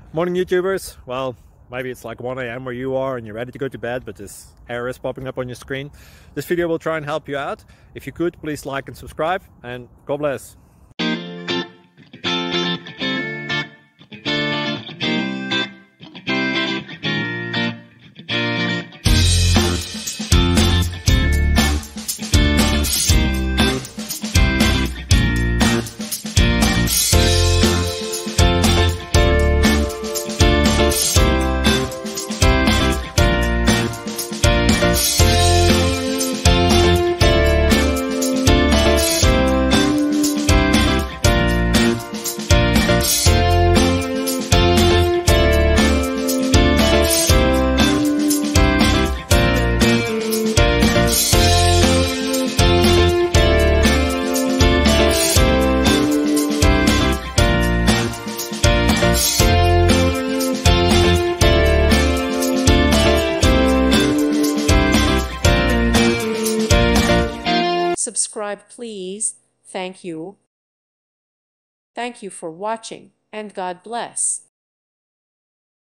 Morning YouTubers. Well, maybe it's like 1 a.m. where you are and you're ready to go to bed, but this error is popping up on your screen. This video will try and help you out. If you could, please like and subscribe, and God bless. Subscribe, please. Thank you. Thank you for watching, and God bless.